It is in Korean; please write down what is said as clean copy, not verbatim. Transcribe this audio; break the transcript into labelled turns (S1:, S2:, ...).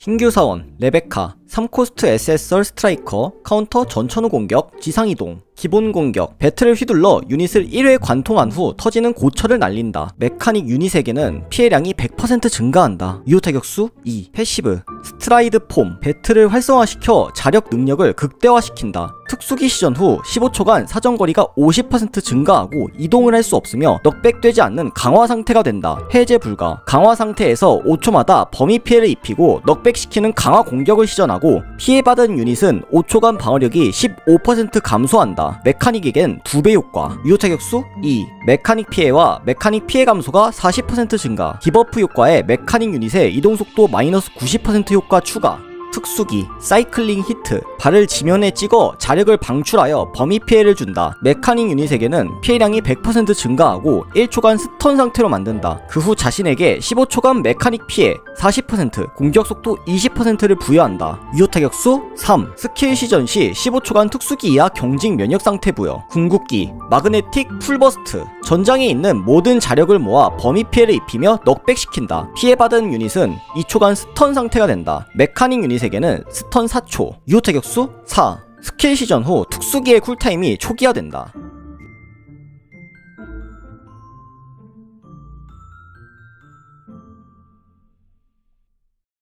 S1: 신규 사원 레베카 3코스트 SSR 스트라이커 카운터 전천후 공격 지상이동 기본 공격 배틀을 휘둘러 유닛을 1회 관통한 후 터지는 고철을 날린다. 메카닉 유닛에게는 피해량이 100% 증가한다. 유효 타격수 2 패시브 스트라이드 폼 배틀을 활성화시켜 자력 능력을 극대화시킨다. 특수기 시전 후 15초간 사정거리가 50% 증가하고 이동을 할 수 없으며 넉백되지 않는 강화 상태가 된다. 해제 불가 강화 상태에서 5초마다 범위 피해를 입히고 넉백시키는 강화 공격을 시전하고 피해받은 유닛은 5초간 방어력이 15% 감소한다. 메카닉에겐 2배 효과 유효 타격수 2 메카닉 피해와 메카닉 피해 감소가 40% 증가 디버프 효과에 메카닉 유닛의 이동속도 마이너스 90% 효과 추가 특수기 사이클링 히트 발을 지면에 찍어 자력을 방출하여 범위 피해를 준다. 메카닉 유닛에게는 피해량이 100% 증가하고 1초간 스턴 상태로 만든다. 그 후 자신에게 15초간 메카닉 피해 40% 공격속도 20%를 부여한다. 유효 타격수 3 스킬 시전 시 15초간 특수기 이하 경직 면역 상태 부여 궁극기 마그네틱 풀버스트 전장에 있는 모든 자력을 모아 범위 피해를 입히며 넉백시킨다. 피해받은 유닛은 2초간 스턴 상태가 된다. 메카닉 유닛에게는 스턴 4초 유효 타격수 4 스킬 시전 후 특수기의 쿨타임이 초기화된다.